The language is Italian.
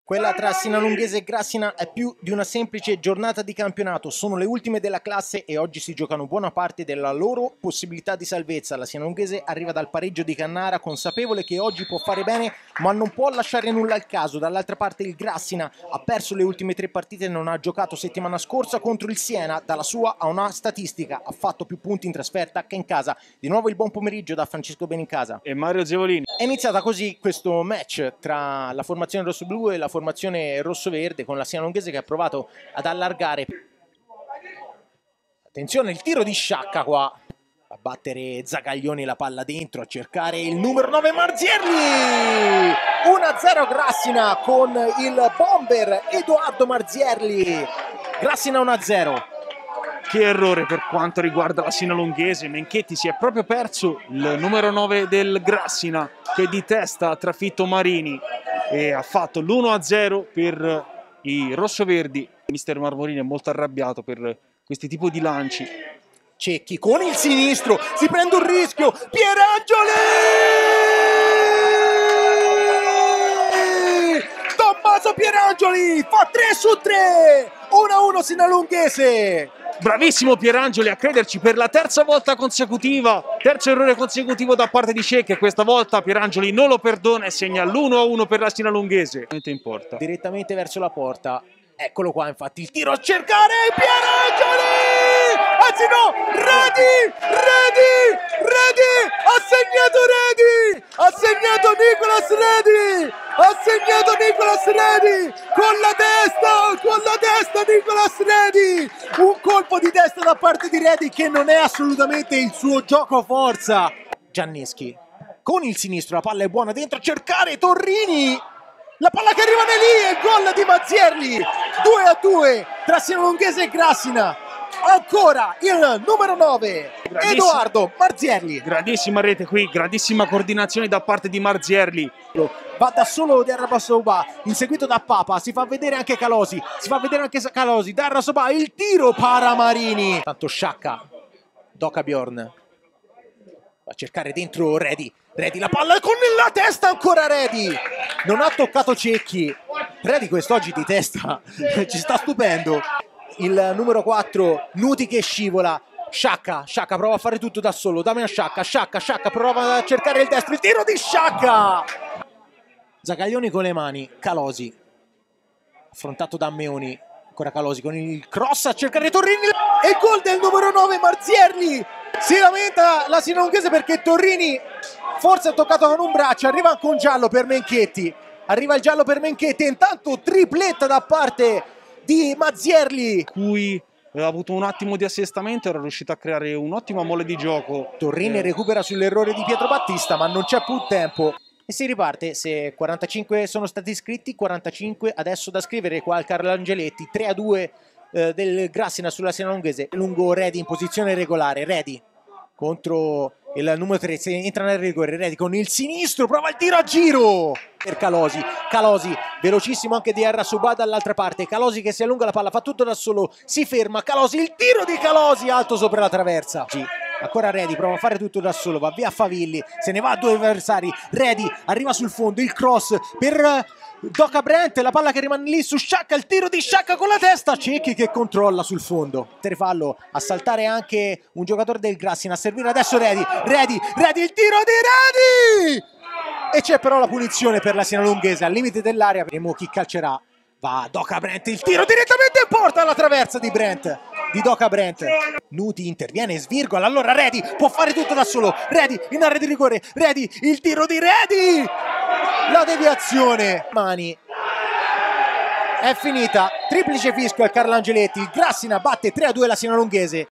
Quella tra Sinalunghese e Grassina è più di una semplice giornata di campionato, sono le ultime della classe e oggi si giocano buona parte della loro possibilità di salvezza. La Sinalunghese arriva dal pareggio di Cannara, consapevole che oggi può fare bene ma non può lasciare nulla al caso. Dall'altra parte il Grassina ha perso le ultime 3 partite e non ha giocato settimana scorsa contro il Siena. Dalla sua a una statistica, ha fatto più punti in trasferta che in casa. Di nuovo il buon pomeriggio da Francesco Benincasa e Mario Zevolini. È iniziata così questo match tra la formazione rossoblu e la formazione rossoverde, con la Sinalunghese che ha provato ad allargare. Attenzione, il tiro di Sciacca qua a battere Zagaglioni, la palla dentro, a cercare il numero 9 Marzierli. 1-0 Grassina con il bomber Edoardo Marzierli. Grassina 1-0. Che errore per quanto riguarda la Sinalunghese. Menchetti si è proprio perso il numero 9 del Grassina, che di testa ha trafitto Marini e ha fatto l'1-0 per i rossoverdi. Mister Marmorini è molto arrabbiato per questi tipi di lanci. Cecchi con il sinistro, si prende un rischio, Pierangeli! Tommaso Pierangeli fa 3-3, 1-1 Sinalunghese. Bravissimo Pierangeli a crederci per la terza volta consecutiva, terzo errore consecutivo da parte di Cecchi, e questa volta Pierangeli non lo perdona e segna l'1-1 per la Sinalunghese. Importa. Direttamente verso la porta, eccolo qua infatti il tiro a cercare Pierangeli! Anzi no, Redi, ha segnato Redi, ha segnato Nicolas Redi, con la testa Nicolas Redi, un colpo di testa da parte di Redi che non è assolutamente il suo gioco forza. Gianneschi con il sinistro, la palla è buona dentro a cercare Torrini, la palla che rimane lì, il gol di Marzierli, 2-2 tra Sinalunghese e Grassina. Ancora il numero 9 Edoardo Marzierli. Grandissima rete qui, grandissima coordinazione da parte di Marzierli. Va da solo Darrasoba, inseguito da Papa, si fa vedere anche Calosi, Darrasoba, il tiro para Marini. Tanto Sciacca, Doka Bjorn va a cercare dentro Redi, la palla con la testa ancora Redi, non ha toccato Cecchi. Redi quest'oggi di testa ci sta stupendo. Il numero 4 Nuti che scivola, Sciacca prova a fare tutto da solo, Damian Sciacca prova a cercare il destro, il tiro di Sciacca. Zagaglioni con le mani, Calosi affrontato da Meoni, ancora Calosi con il cross a cercare Torrini e il gol del numero 9 Marzierli. Si lamenta la Sinalunghese perché Torrini forse ha toccato con un braccio, arriva anche un giallo per Menchetti, e intanto tripletta da parte di Marzierli, cui ha avuto un attimo di assestamento, era riuscito a creare un'ottima mole di gioco. Torrini recupera sull'errore di Pietro Battista, ma non c'è più tempo e si riparte. Se 45 sono stati iscritti, 45 adesso da scrivere qua al Carlo Angeletti. 3-2 del Grassina sulla Sinalunghese. Lungo Redi in posizione regolare, Redi contro il numero 3, se entra nel rigore, Redi con il sinistro, prova il tiro a giro per Calosi, velocissimo anche di Darrasoba dall'altra parte, Calosi che si allunga la palla, fa tutto da solo, si ferma, Calosi, il tiro di Calosi alto sopra la traversa. Ancora Redi, prova a fare tutto da solo, va via Favilli, se ne va a 2 avversari, Redi arriva sul fondo, il cross per Doka Brent, la palla che rimane lì su Sciacca, il tiro di Sciacca con la testa, Cecchi che controlla sul fondo. Fallo a saltare anche un giocatore del Grassina, a servire adesso Redi, il tiro di Redi! E c'è però la punizione per la Sinalunghese al limite dell'area, vedremo chi calcerà. Va Doka Brent, il tiro direttamente in porta alla traversa di Doka Brent. Nuti interviene, svirgola, allora Redi può fare tutto da solo, Redi in area di rigore, il tiro di Redi! La deviazione, mani, è finita, triplice fischio al Carlo Angeletti, il Grassina batte 3-2 la Sinalunghese.